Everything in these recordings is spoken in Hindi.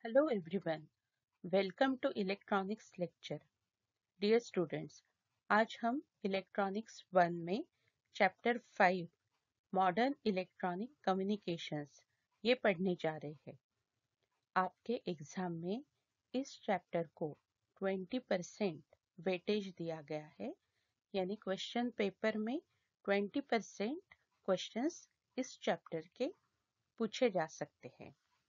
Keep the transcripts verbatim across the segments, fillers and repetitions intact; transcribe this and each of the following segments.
Hello everyone, welcome to electronics lecture. Dear students, आज हम इलेक्ट्रॉनिक्स वन में chapter five modern electronic communications ये पढ़ने जा रहे हैं। आपके एग्जाम में इस चैप्टर को ट्वेंटी परसेंट वेटेज दिया गया है, यानी क्वेश्चन पेपर में ट्वेंटी परसेंट क्वेश्चंस इस चैप्टर के पूछे जा सकते हैं।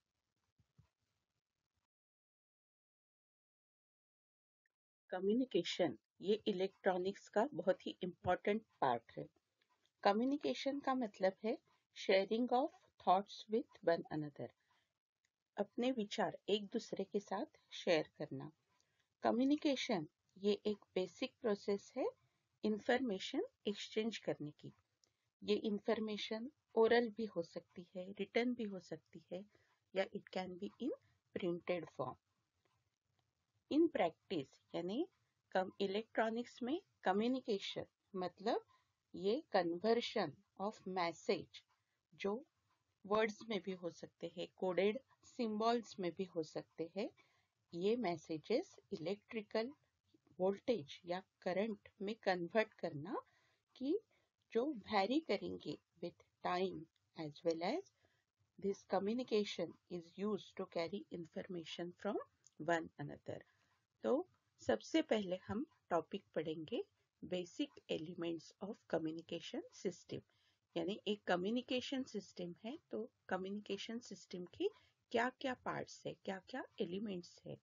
कम्युनिकेशन ये इलेक्ट्रॉनिक्स का बहुत ही इम्पोर्टेंट पार्ट है। कम्युनिकेशन का मतलब है sharing of thoughts with one another, अपने विचार एक दूसरे के साथ शेयर करना। कम्युनिकेशन ये एक बेसिक प्रोसेस है इंफॉर्मेशन एक्सचेंज करने की। ये इंफॉर्मेशन ओरल भी हो सकती है, रिटन भी हो सकती है, या it can be in printed form. In practice यानी कम इलेक्ट्रॉनिक्स में कम्युनिकेशन मतलब ये कन्वर्शन ऑफ मैसेज जो वर्ड्स में भी हो सकते हैं, कोडेड सिंबल्स में भी हो सकते हैं। ये मैसेजेस इलेक्ट्रिकल वोल्टेज या करंट में कन्वर्ट करना कि जो वैरी करेंगे with time as well as this communication is used to carry information from one another. तो सबसे पहले हम टॉपिक पढ़ेंगे basic elements of communication system, यानी एक कम्युनिकेशन सिस्टम है तो कम्युनिकेशन सिस्टम के क्या क्या पार्ट्स है, क्या क्या एलिमेंट्स है।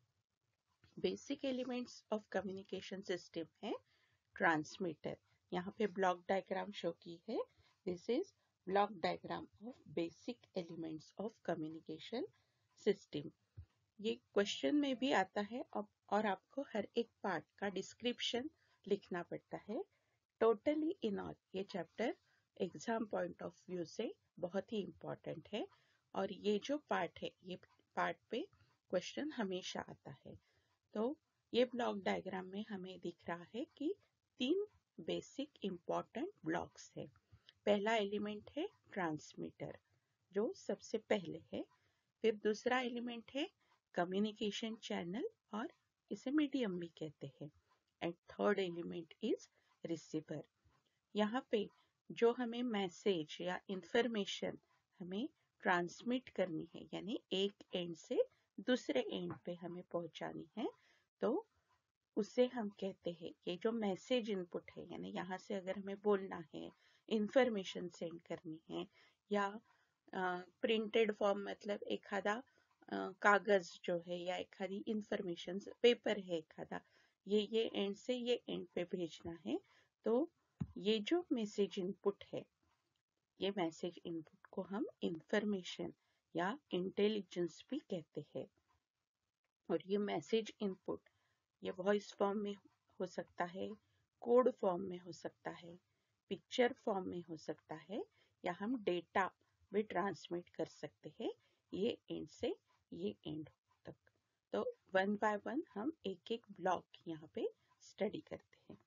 Basic elements of communication system है ट्रांसमीटर। यहाँ पे ब्लॉक डायग्राम शो की है। This is block diagram of basic elements of communication system. ये क्वेश्चन में भी आता है और आपको हर एक पार्ट का डिस्क्रिप्शन लिखना पड़ता है। टोटली इन ऑल ये chapter exam point of view से बहुत ही इम्पोर्टेंट है और ये जो पार्ट है ये पार्ट पे क्वेश्चन हमेशा आता है। तो ये ब्लॉक डायग्राम में हमें दिख रहा है कि तीन बेसिक इम्पोर्टेंट ब्लॉक्स है। पहला एलिमेंट है ट्रांसमीटर जो सबसे पहले है, फिर दूसरा एलिमेंट है कम्युनिकेशन चैनल और इसे मीडियम भी कहते हैं, and third element is receiver. यहाँ पे जो हमें मैसेज या इंफॉर्मेशन हमें ट्रांसमिट करनी है, यानी एक एंड से दूसरे एंड पे हमें पहुंचानी है, तो उसे हम कहते हैं ये जो मैसेज इनपुट है, यानी यहाँ से अगर हमें बोलना है, इंफॉर्मेशन सेंड करनी है, या प्रिंटेड फॉर्म मतलब एखादा कागज जो है या एखादी इंफॉर्मेशन पेपर है एखादा, ये ये एंड से ये एंड पे भेजना है, तो ये जो मैसेज इनपुट है, ये मैसेज इनपुट को हम इंफॉर्मेशन या इंटेलिजेंस भी कहते हैं। और ये मैसेज इनपुट ये वॉइस फॉर्म में हो सकता है, कोड फॉर्म में हो सकता है, पिक्चर फॉर्म में हो सकता है, या हम डेटा भी ट्रांसमिट कर सकते हैं ये एंड से ये एंड तक। तो वन बाय वन हम एक एक ब्लॉक यहाँ पे स्टडी करते हैं।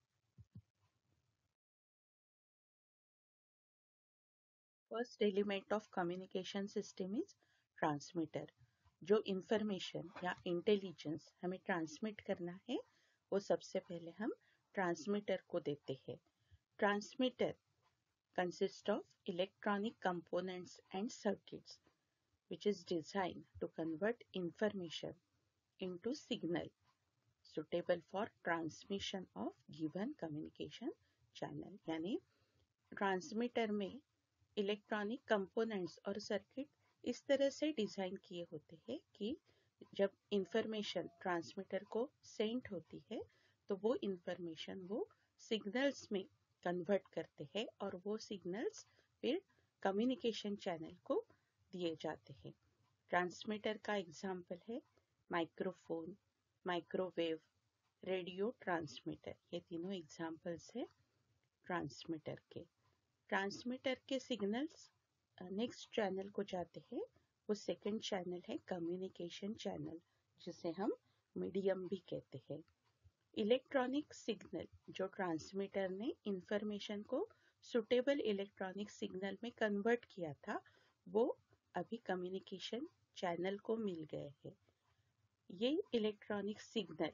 First element of communication system is transmitter. जो इंफॉर्मेशन या इंटेलिजेंस हमें ट्रांसमिट करना है वो सबसे पहले हम ट्रांसमीटर को देते हैं। Transmitter consists of electronic components and circuits which is designed to convert information into signal suitable for transmission of given communication channel। यानी ट्रांसमीटर में इलेक्ट्रॉनिक कंपोनेंट्स और सर्किट इस तरह से डिजाइन किए होते हैं कि जब इंफॉर्मेशन ट्रांसमीटर को सेंड होती है तो वो इंफॉर्मेशन वो सिग्नल्स में कन्वर्ट करते हैं और वो सिग्नल्स फिर कम्युनिकेशन चैनल को दिए जाते हैं। ट्रांसमीटर का एग्जाम्पल है माइक्रोफोन, माइक्रोवेव, रेडियो ट्रांसमीटर। ये तीनों एग्जाम्पल्स है ट्रांसमीटर के। ट्रांसमीटर के सिग्नल्स नेक्स्ट चैनल को जाते हैं, वो सेकंड चैनल है कम्युनिकेशन चैनल जिसे हम मीडियम भी कहते हैं। इलेक्ट्रॉनिक सिग्नल जो ट्रांसमीटर ने इंफॉर्मेशन को सुटेबल इलेक्ट्रॉनिक सिग्नल में कन्वर्ट किया था वो अभी कम्युनिकेशन चैनल को मिल गए हैं। ये electronic signal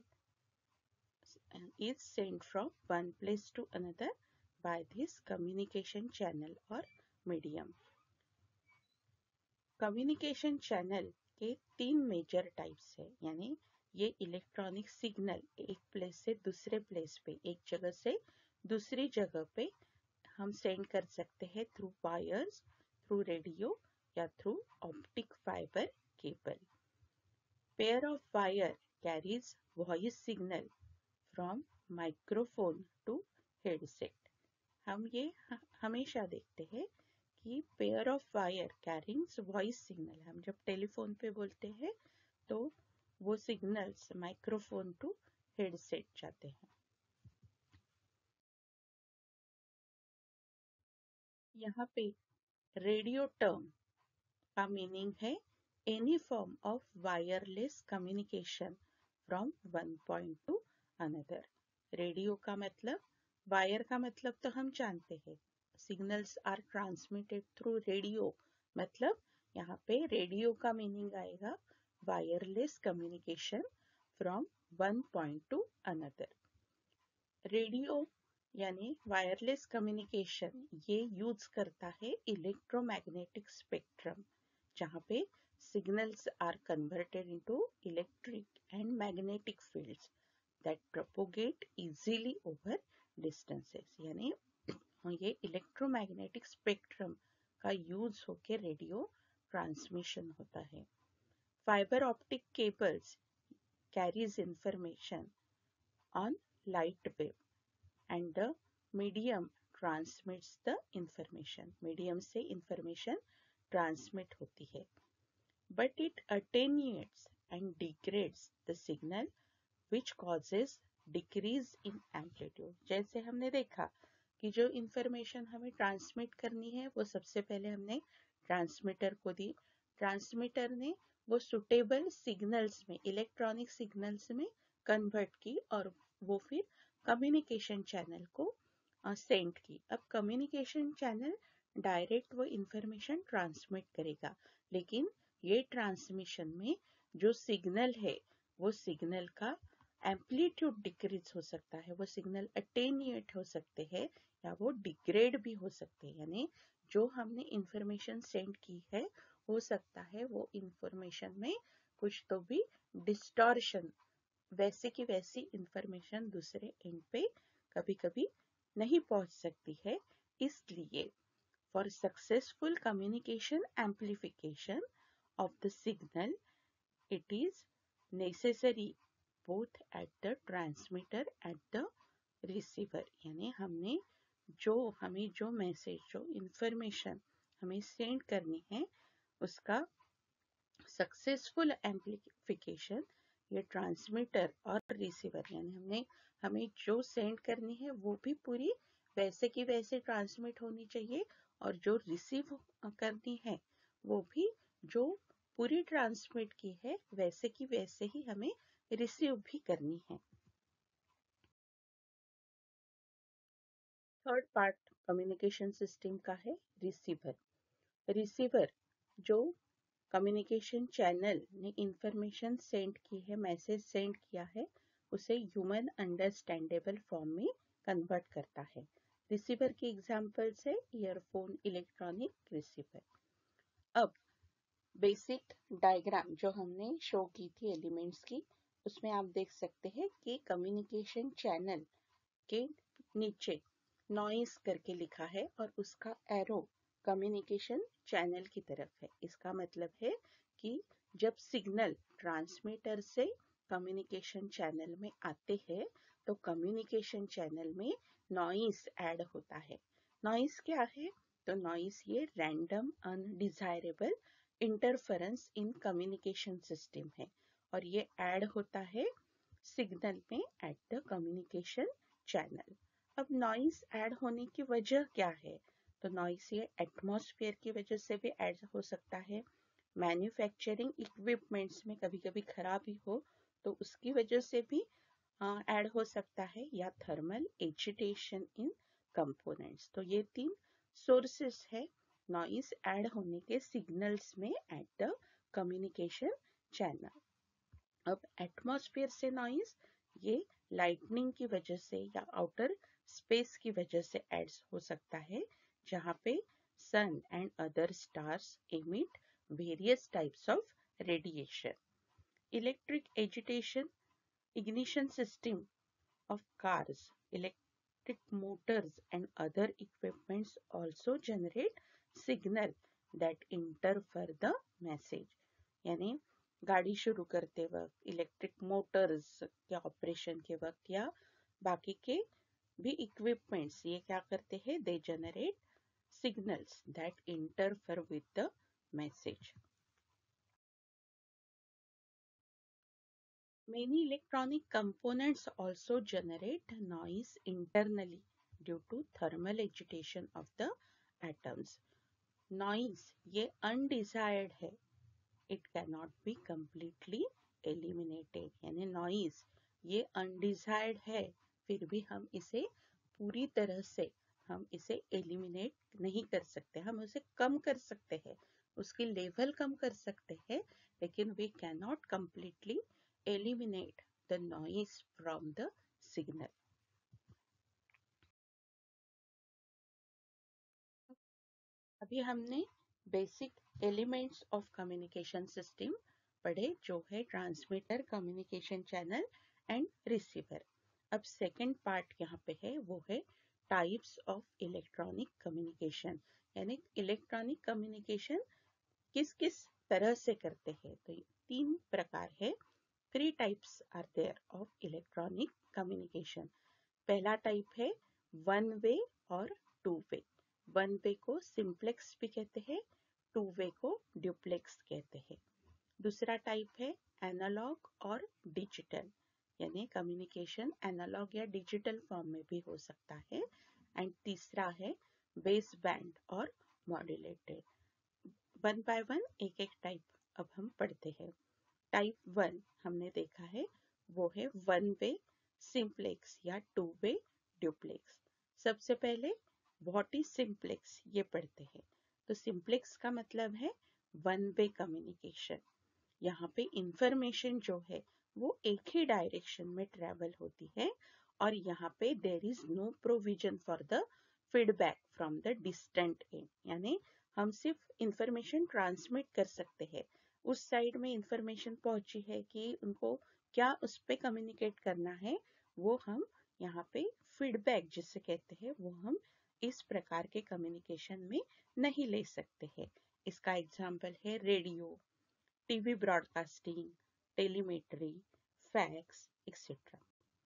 is sent from one place to another by this communication channel or medium. Communication channel के तीन मेजर टाइप्स है, यानी ये इलेक्ट्रॉनिक सिग्नल एक प्लेस से दूसरे प्लेस पे, एक जगह से दूसरी जगह पे हम सेंड कर सकते हैं थ्रू वायर्स, थ्रू रेडियो या through optic fibre cable. Pair of wire carries voice signal from microphone to headset. हम ये हमेशा देखते हैं कि pair of wire carrying voice signal, हम जब टेलीफोन पे बोलते हैं तो वो सिग्नल्स माइक्रोफोन टू हेडसेट जाते हैं. यहाँ पे रेडियो टर्म का मीनिंग है any form of wireless communication from one point to another. Radio का मतलब, वायर का मतलब तो हम जानते हैं, signals are transmitted through radio, मतलब यहाँ पे रेडियो का मीनिंग आएगा wireless communication from one point to another. Radio यानी वायरलेस कम्युनिकेशन ये यूज करता है इलेक्ट्रोमैग्नेटिक स्पेक्ट्रम, जहाँ पे signals are converted into electric and magnetic fields that propagate easily over distances. यानी ये इलेक्ट्रोमैग्नेटिक स्पेक्ट्रम का यूज होके रेडियो ट्रांसमिशन होता है. Fibre optic cables carries information on light wave and the medium transmits the information. Medium से इंफॉर्मेशन ट्रांसमिट होती है, but it attenuates and degrades the signal which causes decrease in amplitude. जैसे हमने देखा कि जो इंफॉर्मेशन हमें ट्रांसमिट करनी है वो सबसे पहले हमने ट्रांसमीटर को दी, ट्रांसमीटर ने वो सुटेबल सिग्नल्स में, इलेक्ट्रॉनिक सिग्नल्स में कन्वर्ट की और वो फिर कम्युनिकेशन चैनल को सेंड uh, की. अब कम्युनिकेशन चैनल डायरेक्ट वो इंफॉर्मेशन ट्रांसमिट करेगा, लेकिन ये ट्रांसमिशन में जो सिग्नल है वो सिग्नल का एम्पलीट्यूड डिक्रीज हो सकता है, वो सिग्नल अटेन्यूएट हो सकते हैं या वो डिग्रेड भी हो सकते हैं. यानी जो हमने इंफॉर्मेशन सेंड की है हो सकता है वो इंफॉर्मेशन में कुछ तो भी डिस्टॉर्शन, वैसे की वैसी इंफॉर्मेशन दूसरे एंड पे कभी कभी नहीं पहुंच सकती है. इसलिए for successful communication amplification of the signal it is necessary both at the transmitter at the receiver. यानी हमने जो हमें जो मैसेज, जो इंफॉर्मेशन हमें सेंड करनी है उसका सक्सेसफुल एम्प्लीफिकेशन ये ट्रांसमीटर और रिसीवर, यानी हमने हमें जो सेंड करनी है वो भी पूरी वैसे की वैसे ट्रांसमिट होनी चाहिए, और जो रिसीव करनी है वो भी जो पूरी ट्रांसमिट की है वैसे की वैसे ही हमें रिसीव भी करनी है. थर्ड पार्ट कम्युनिकेशन सिस्टम का है रिसीवर. रिसीवर जो कम्युनिकेशन चैनल ने इंफॉर्मेशन सेंड की है, मैसेज सेंड किया है, उसे ह्यूमन अंडरस्टैंडेबल फॉर्म में कन्वर्ट करता है. रिसीवर के एग्जांपल्स है ईयरफोन, इलेक्ट्रॉनिक रिसीवर. अब बेसिक डायग्राम जो हमने शो की थी एलिमेंट्स की, उसमें आप देख सकते हैं कि कम्युनिकेशन चैनल के नीचे नॉइस करके लिखा है और उसका एरो कम्युनिकेशन चैनल की तरफ है. इसका मतलब है कि जब सिग्नल ट्रांसमीटर से कम्युनिकेशन चैनल में आते हैं तो कम्युनिकेशन चैनल में नॉइस ऐड होता है. नॉइस क्या है? तो नॉइस ये random undesirable interference in communication system है और ये ऐड होता है सिग्नल में एट द कम्युनिकेशन चैनल. अब नॉइस ऐड होने की वजह क्या है? तो नॉइस ये एटमॉस्फेयर की वजह से भी ऐड हो सकता है, मैन्युफैक्चरिंग इक्विपमेंट्स में कभी कभी खराबी हो तो उसकी वजह से भी ऐड हो सकता है, या थर्मल एजिटेशन इन कंपोनेंट्स. तो ये तीन सोर्सेस है नॉइस ऐड होने के सिग्नल्स में एट द कम्युनिकेशन चैनल। अब एटमॉस्फेयर से नॉइज ये लाइटनिंग की वजह से या आउटर स्पेस की वजह से एड्स हो सकता है, जहाँ पे sun and other stars emit various types of radiation. Electric agitation, ignition system of cars, electric motors and other equipments also generate signal that interfere the message. यानी गाड़ी शुरू करते वक्त इलेक्ट्रिक मोटर्स के ऑपरेशन के वक्त या बाकी के भी इक्विपमेंट्स ये क्या करते हैं, they generate signals that interfere with the message. Many electronic components also generate noise internally due to thermal agitation of the atoms. Noise ये undesired है, it cannot be completely eliminated. यानी noise ये undesired है, फिर भी हम इसे पूरी तरह से हम इसे eliminate नहीं कर सकते, हम उसे कम कर सकते हैं, उसकी लेवल कम कर सकते हैं, लेकिन we cannot completely eliminate the noise from the signal. अभी हमने basic elements of communication system पढ़े, जो है transmitter, communication channel and receiver. अब सेकंड पार्ट यहाँ पे है, वो है टाइप्स ऑफ इलेक्ट्रॉनिक कम्युनिकेशन. यानी इलेक्ट्रॉनिक कम्युनिकेशन किस किस तरह से करते हैं. तो तीन प्रकार है. Three types are there of electronic communication. पहला टाइप है वन वे और टू वे. वन वे को सिंप्लेक्स भी कहते हैं, टू वे को ड्यूप्लेक्स कहते हैं. दूसरा टाइप है एनालॉग और डिजिटल, यानी कम्युनिकेशन एनालॉग या डिजिटल फॉर्म में भी हो सकता है. एंड तीसरा है बेस बैंड और मॉड्यूलेटेड. वन बाय वन एक एक टाइप अब हम पढ़ते हैं. टाइप वन हमने देखा है, वो है वन वे सिंप्लेक्स या टू वे ड्यूप्लेक्स. सबसे पहले व्हाट इज सिंप्लेक्स ये पढ़ते हैं. तो सिंप्लेक्स का मतलब है वन वे कम्युनिकेशन. यहाँ पे इंफॉर्मेशन जो है वो एक ही डायरेक्शन में ट्रेवल होती है, और यहाँ पे there is no provision for the feedback from the distant end. यानी हम सिर्फ इंफॉर्मेशन ट्रांसमिट कर सकते हैं. उस साइड में इंफॉर्मेशन पहुंची है कि उनको क्या उस पे कम्युनिकेट करना है, वो हम यहाँ पे फीडबैक जिसे कहते हैं, वो हम इस प्रकार के कम्युनिकेशन में नहीं ले सकते हैं. इसका एग्जाम्पल है radio, TV broadcasting, telemetry, fax etcetera.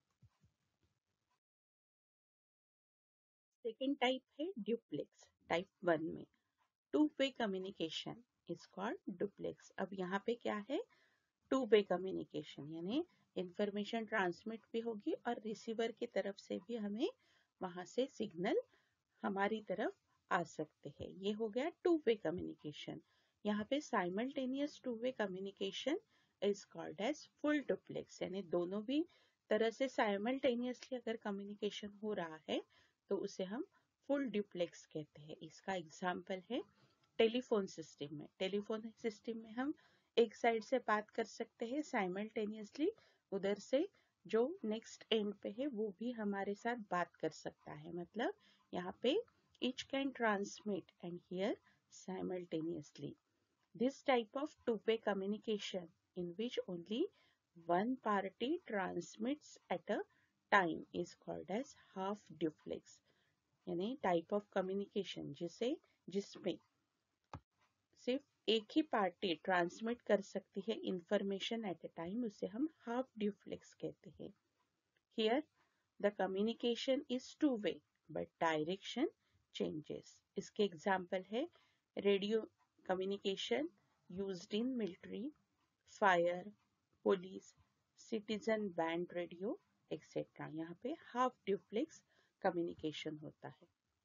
Second type है ड्यूप्लेक्स. टाइप वन में two way communication is called duplex. अब यहाँ पे क्या है, टू वे कम्युनिकेशन, यानी इंफॉर्मेशन ट्रांसमिट भी होगी और रिसीवर की तरफ से भी हमें वहां से सिग्नल हमारी तरफ आ सकते हैं. ये हो गया टू वे कम्युनिकेशन. यहाँ पे simultaneous two way communication is called as full duplex. यानी दोनों भी तरह से साइमल्टेनियसली अगर कम्युनिकेशन हो रहा है तो उसे हम फुल डुप्लेक्स कहते हैं. इसका एग्जाम्पल है टेलीफोन सिस्टम में. टेलीफोन सिस्टम में हम एक साइड से बात कर सकते हैं साइमल्टेनियसली, उधर से जो नेक्स्ट एंड पे है वो भी हमारे साथ बात कर सकता है. मतलब यहाँ पे each can transmit and hear simultaneously. This type of two-way communication in which only one party transmits at a time is called as half duplex. यानी type of communication जिसे जिसमें सिर्फ एक ही पार्टी ट्रांसमिट कर सकती है इंफॉर्मेशन एट अ टाइम, उसे हम हाफ ड्यूप्लेक्स कहते हैं. Here the communication is two way but direction changes. इसके एग्जाम्पल है radio communication used in military, fire, police, citizen band radio etcetera. यहाँ पे हाफ ड्यूप्लेक्स कम्युनिकेशन होता है.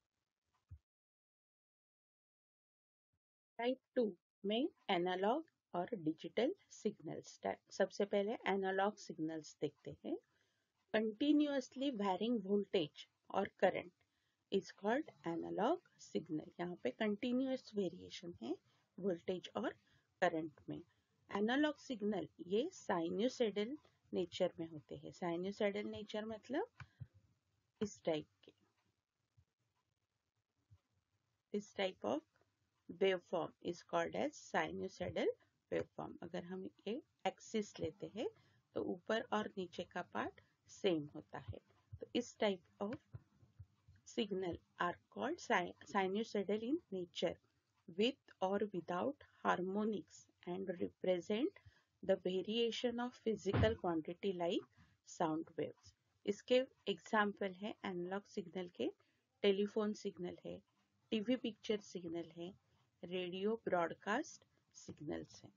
टाइप टू में एनालॉग और डिजिटल सिग्नल्स. सबसे पहले एनालॉग सिग्नल्स देखते हैं. कंटिन्यूअसली वैरिंग वोल्टेज और current is called analog signal. यहाँ पे कंटिन्यूअस वेरिएशन है वोल्टेज और करंट में। एनालॉग सिग्नल ये साइन्यूसॉइडल नेचर में होते हैं। साइन्यूसॉइडल नेचर मतलब इस टाइप के, इस type of waveform is called as sinusoidal waveform. अगर हम ये एक्सिस लेते हैं तो ऊपर और नीचे का पार्ट सेम होता है। तो इस type of signal are called sinusoidal in nature with or without harmonics and represent the variation of physical quantity like sound waves. इसके एग्जाम्पल है एनालॉग सिग्नल के, टेलीफोन सिग्नल है, टीवी पिक्चर सिग्नल है, रेडियो ब्रॉडकास्ट सिग्नल्स हैं।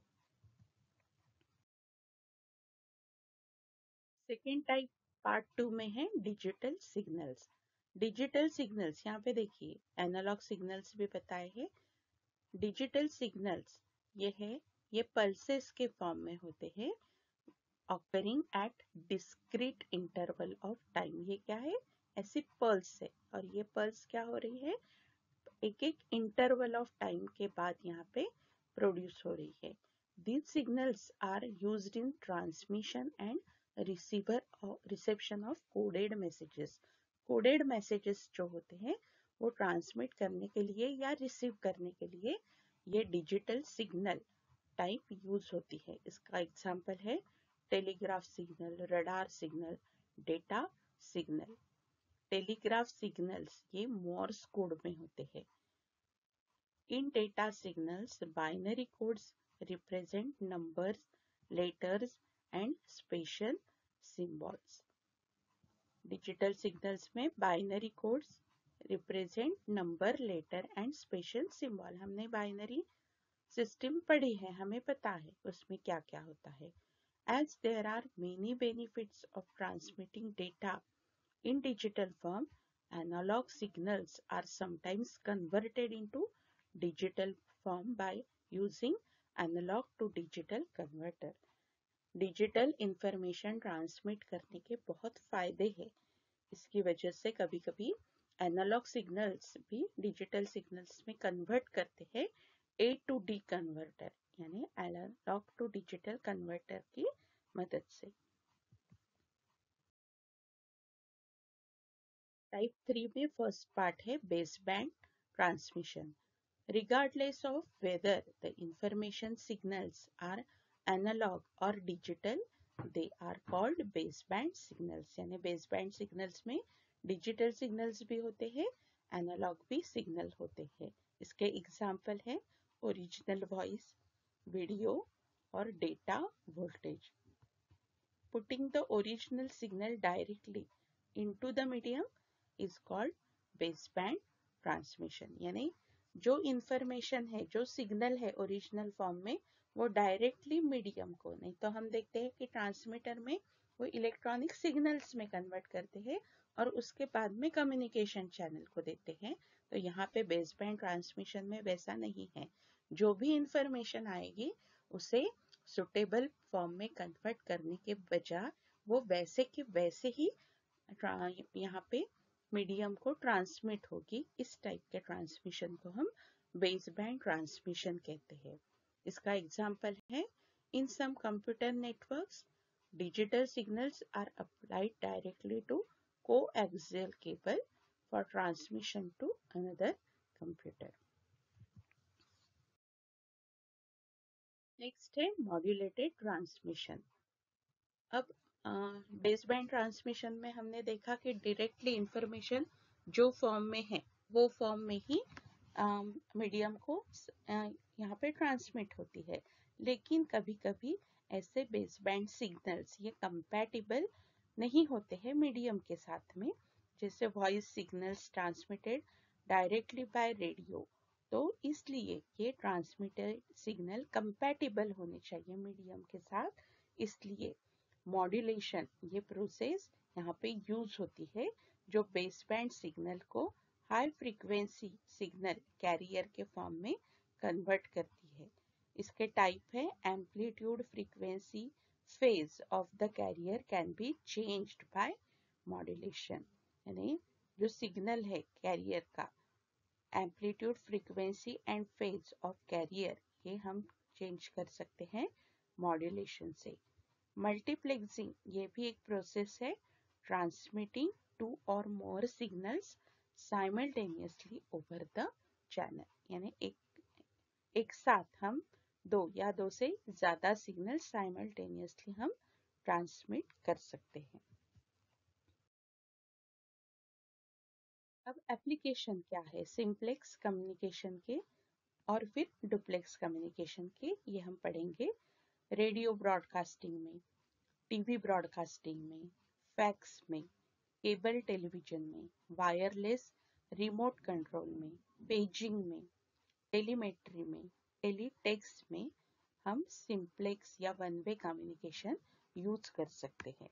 सेकेंड टाइप पार्ट टू में है डिजिटल सिग्नल्स। डिजिटल सिग्नल्स यहाँ पे देखिए, एनालॉग सिग्नल्स भी बताए हैं। डिजिटल सिग्नल्स ये है, ये पल्सेस के फॉर्म में होते हैं, occurring at discrete interval of time. ये क्या है, ऐसी पल्स है और ये पल्स क्या हो रही है, एक एक इंटरवल ऑफ टाइम के बाद यहाँ पे प्रोड्यूस हो रही है। These signals are used in transmission and receiver reception of coded messages. Coded messages जो होते हैं वो ट्रांसमिट करने के लिए या रिसीव करने के लिए ये डिजिटल सिग्नल टाइप यूज होती है। इसका एग्जांपल है telegraph signal, radar signal, data signal. Telegraph signals ये मोर्स कोड में होते हैं। In data signals binary codes represent numbers, letters and special symbols. Digital signals में binary codes represent number, letter and special symbol. हमने बाइनरी सिस्टम पढ़ी है, हमें पता है उसमें क्या क्या होता है। As there are many benefits of transmitting data in digital form, analog signals are sometimes converted into digital form by using analog to digital converter. Digital information transmit करने के बहुत फायदे हैं। इसकी वजह से कभी कभी एनालॉग सिग्नल्स भी डिजिटल सिग्नल्स में कन्वर्ट करते हैं ए टू डी कन्वर्टर, यानी एनालॉग टू डिजिटल कन्वर्टर की मदद से। टाइप थ्री में फर्स्ट पार्ट है base band transmission. Regardless of whether the information signals are analog or digital, they are called baseband signals। यानी baseband signals में digital signals भी होते हैं, analog भी signal होते हैं। इसके एग्जाम्पल है ओरिजिनल वॉइस, वीडियो और data voltage. Putting the original signal directly into the medium is called baseband transmission। यानी जो इंफॉर्मेशन है, जो सिग्नल है ओरिजिनल फॉर्म में, वो डायरेक्टली मीडियम को, नहीं तो हम देखते हैं कि ट्रांसमीटर में वो इलेक्ट्रॉनिक सिग्नल्स में कन्वर्ट करते हैं और उसके बाद में कम्युनिकेशन चैनल को देते हैं। तो यहाँ पे बेसबैंड ट्रांसमिशन में वैसा नहीं है। जो भी इंफॉर्मेशन आएगी उसे सुटेबल फॉर्म में कन्वर्ट करने के बजाय वो वैसे के वैसे ही यहाँ पे मीडियम को ट्रांसमिट होगी। इस टाइप के ट्रांसमिशन को हम बेसबैंड ट्रांसमिशन कहते हैं। इसका एग्जांपल है in some computer networks digital signals are applied directly to coaxial cable for transmission to another computer. Next है मॉड्यूलेटेड ट्रांसमिशन। अब बेसबैंड ट्रांसमिशन में हमने देखा कि डायरेक्टली इंफॉर्मेशन जो फॉर्म में है वो फॉर्म में ही मीडियम को uh, यहाँ पे ट्रांसमिट होती है। लेकिन कभी कभी ऐसे बेसबैंड सिग्नल्स ये कंपैटिबल नहीं होते हैं मीडियम के साथ में, जैसे voice signals transmitted directly by radio. तो इसलिए ये ट्रांसमिटेड सिग्नल कंपैटिबल होने चाहिए मीडियम के साथ, इसलिए मॉड्यूलेशन ये प्रोसेस यहाँ पे यूज होती है, जो बेसबैंड सिग्नल को हाई फ्रीक्वेंसी सिग्नल कैरियर के फॉर्म में कन्वर्ट करती है। इसके टाइप है amplitude, frequency, phase of the carrier can be changed by modulation. यानी जो सिग्नल है कैरियर का, amplitude, frequency and phase of carrier, ये हम चेंज कर सकते हैं मॉड्यूलेशन से। मल्टीप्लेक्सिंग ये भी एक प्रोसेस है, transmitting two or more signals simultaneously over the channel, यानी एक एक साथ हम दो या दो से ज्यादा सिग्नल साइमल्टेनियसली हम ट्रांसमिट कर सकते हैं। अब एप्लीकेशन क्या है सिंप्लेक्स कम्युनिकेशन के और फिर डुप्लेक्स कम्युनिकेशन के, ये हम पढ़ेंगे रेडियो ब्रॉडकास्टिंग में, टीवी ब्रॉडकास्टिंग में, फैक्स में, केबल टेलीविजन में, वायरलेस रिमोट कंट्रोल में, पेजिंग में, टेलीमेट्री में, टेलीटेक्स्ट में हम सिंप्लेक्स या वन वे कम्युनिकेशन यूज कर सकते हैं।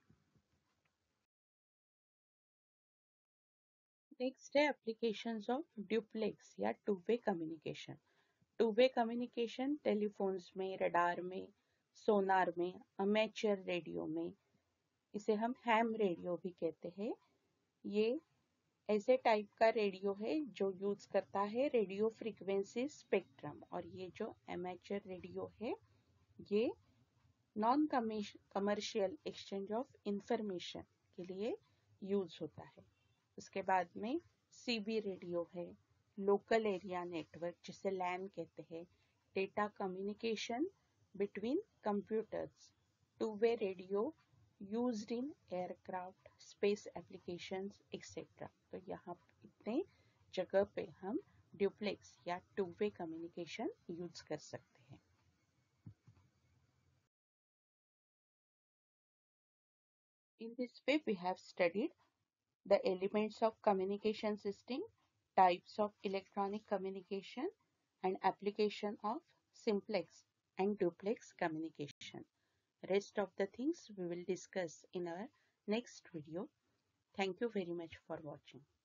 नेक्स्ट है एप्लीकेशंस ऑफ ड्यूप्लेक्स या two way communication. Two way communication telephones में, रडार में, सोनार में, अमेचर रेडियो में, इसे हम हैम रेडियो भी कहते हैं। ये ऐसे टाइप का रेडियो है जो यूज करता है रेडियो फ्रीक्वेंसी स्पेक्ट्रम, और ये जो एमेचर रेडियो है ये non commercial exchange of information के लिए यूज होता है। उसके बाद में सीबी रेडियो है, लोकल एरिया नेटवर्क जिसे लैन कहते हैं, data communication between computers, two way radio used in aircraft, space applications etcetera. तो यहाँ इतने जगह पे हम ड्यूप्लेक्स या टू वे कम्युनिकेशन यूज कर सकते हैं। In this way, we have studied the elements of communication system, types of electronic communication, and application of simplex and duplex communication. Rest of the things we will discuss in our next video. Thank you very much for watching.